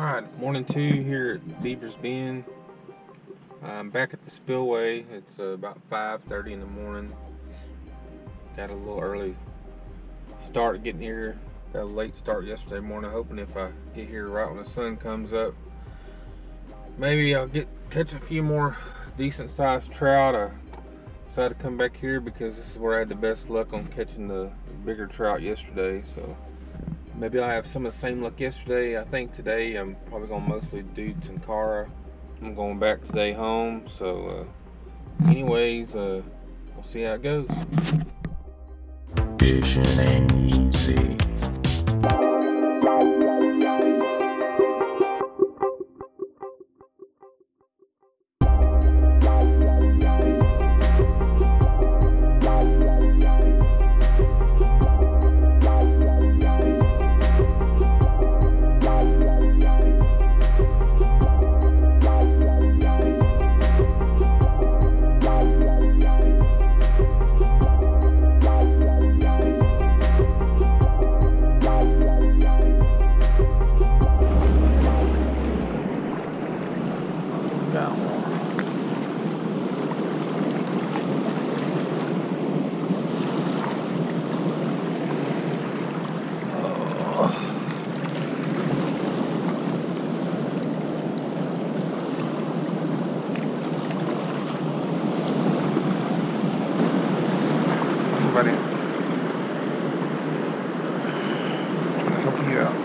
Alright, morning 2 here at Beaver's Bend. I'm back at the spillway. It's about 5:30 in the morning. Got a little early start getting here. Got a late start yesterday morning, hoping if I get here right when the sun comes up, maybe I'll catch a few more decent sized trout. I decided to come back here because this is where I had the best luck on catching the bigger trout yesterday. So maybe I'll have some of the same luck yesterday. I think today I'm probably going to mostly do Tenkara. I'm going back today home. So anyways, we'll see how it goes. Fishing ain't easy. Buddy, I'll help you out.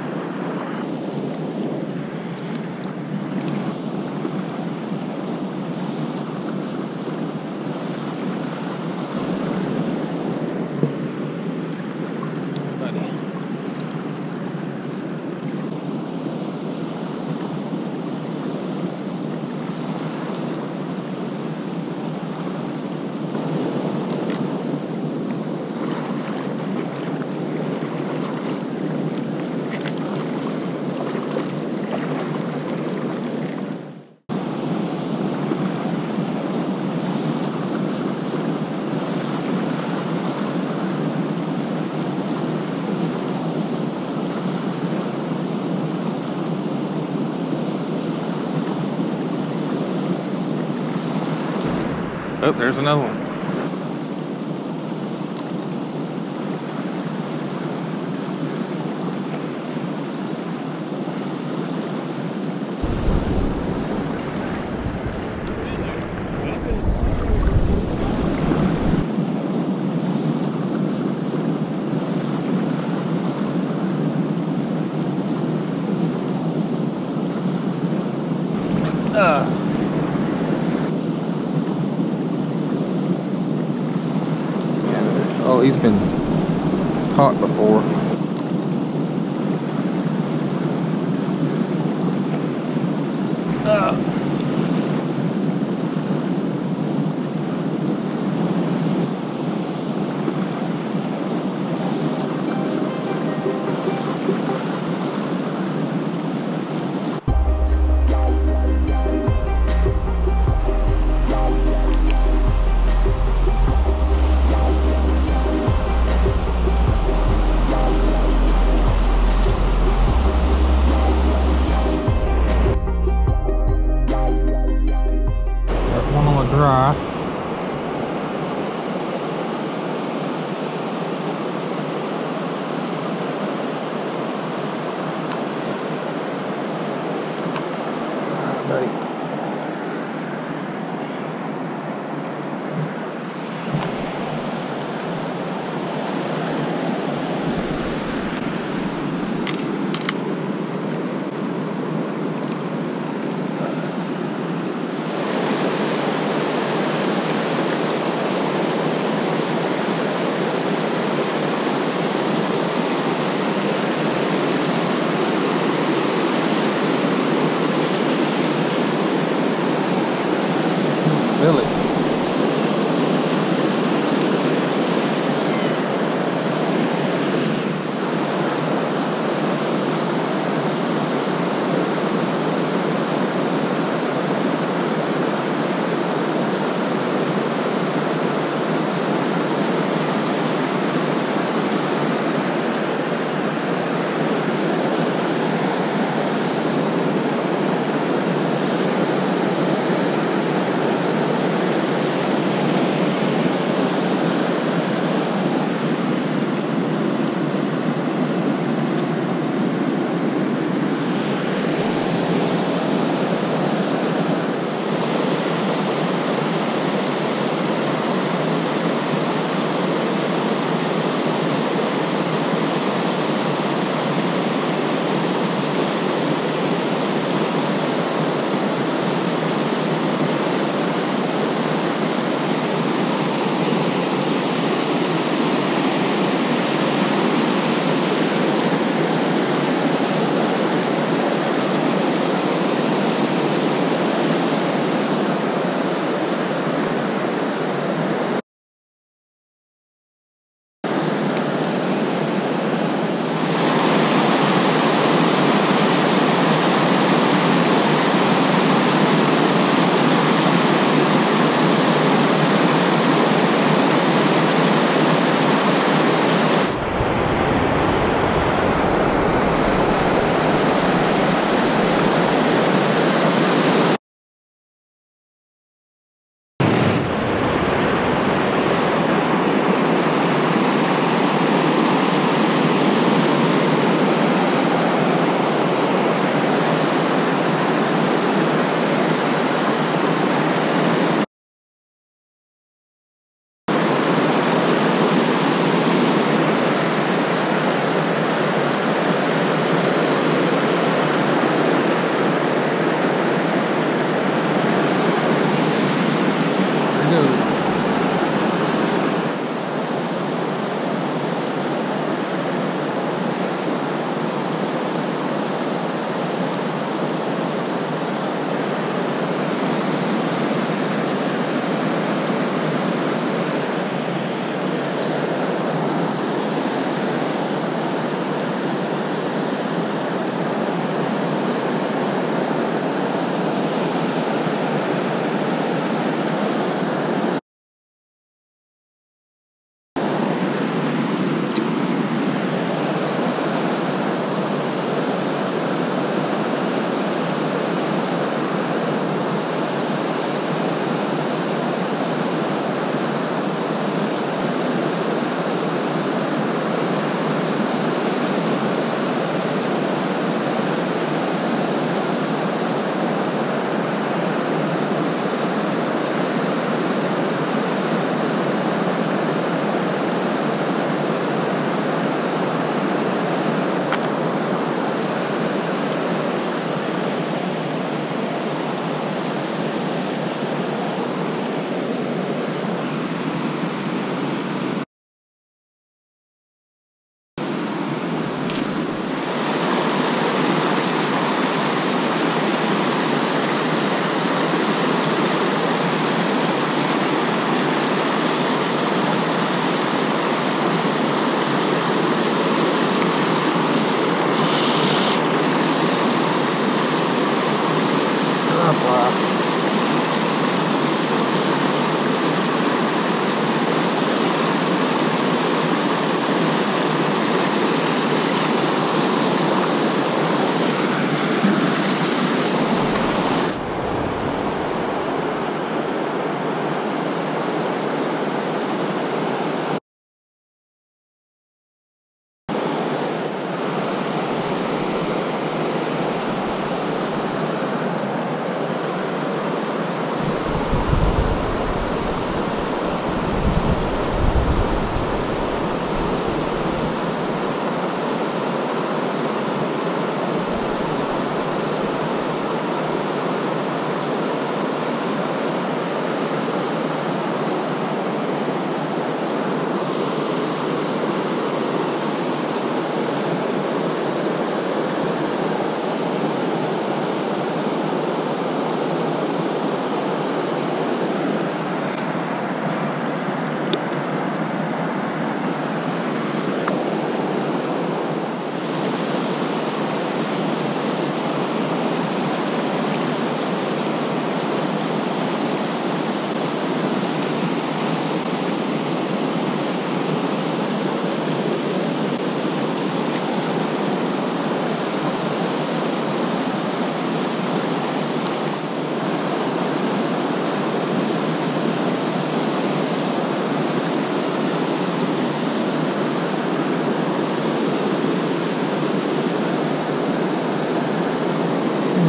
Oh, there's another one. Oh, he's been caught before. Dry. Buddy.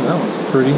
That one's pretty.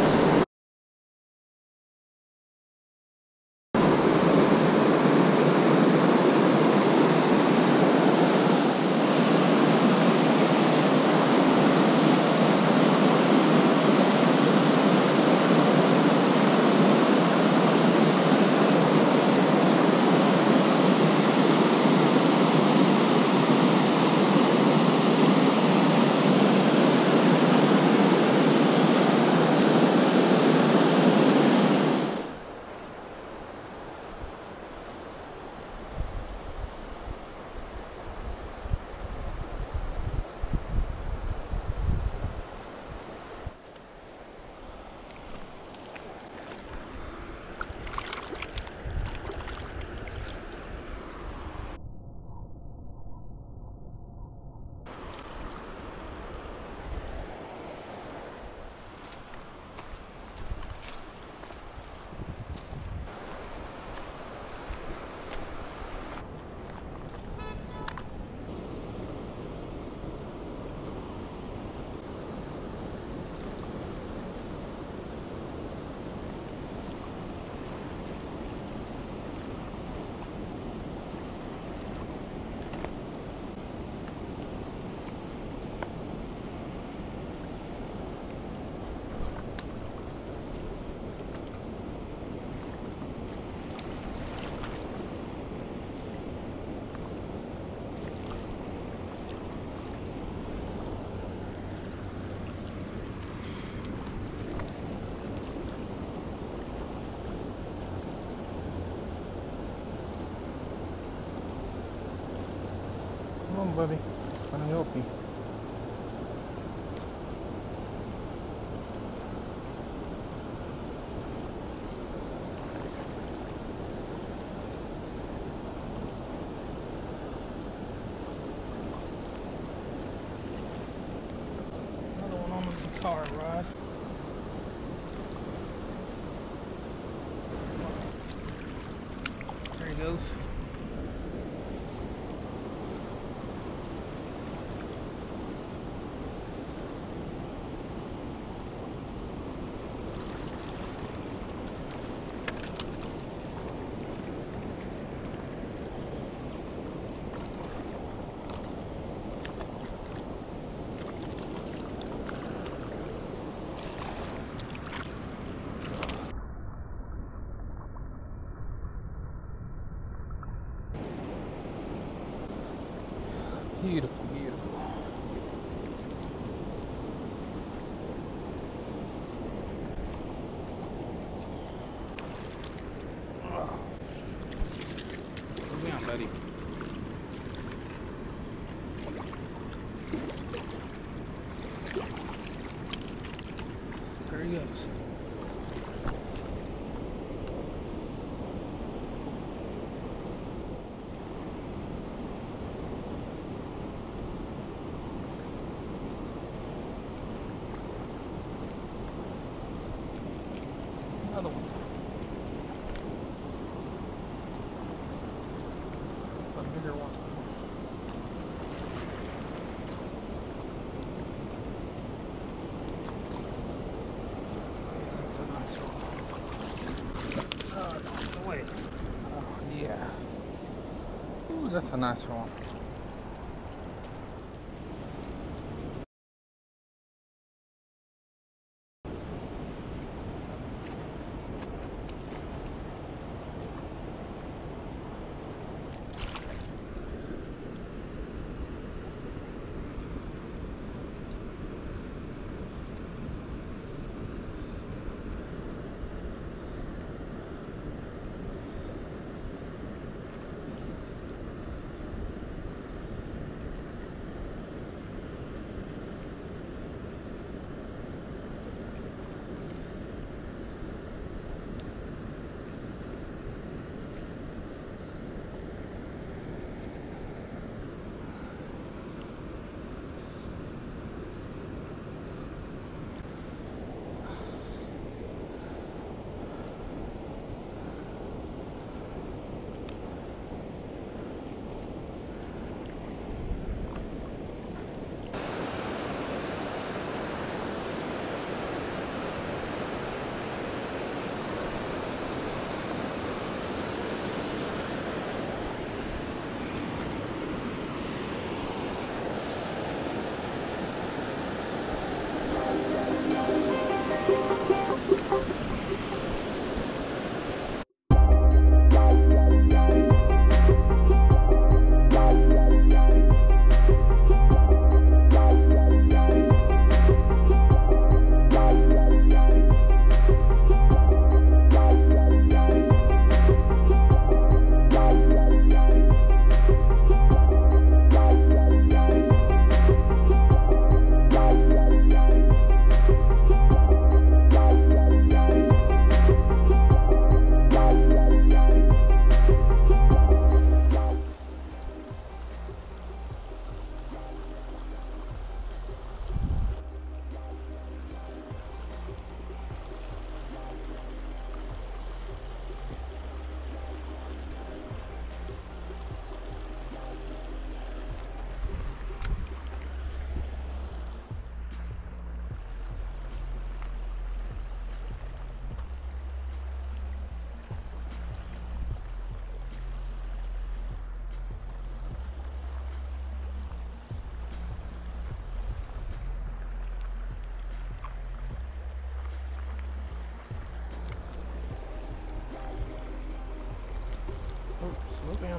Come on, buddy. Can I help you? Another one on the Tenkara rod. There he goes. Beautiful, beautiful. Oh, come down, buddy. There he goes. Another one. It's a bigger one. That's a nice one. Oh, no way. Oh, yeah. Ooh, that's a nice one.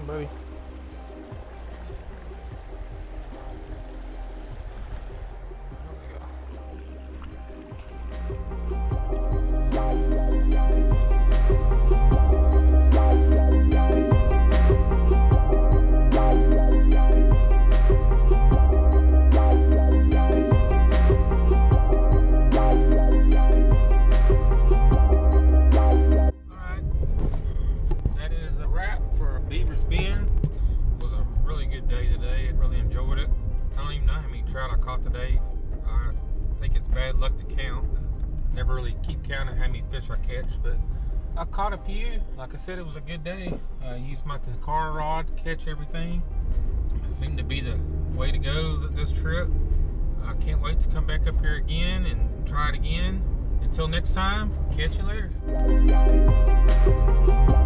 on, buddy. Beaver's Bend was a really good day today. I really enjoyed it. I don't even know how many trout I caught today. I think it's bad luck to count. Never really keep count of how many fish I catch, but I caught a few. Like I said, it was a good day. I used my Tenkara rod to catch everything. It seemed to be the way to go this trip. I can't wait to come back up here again and try it again. Until next time, catch you later.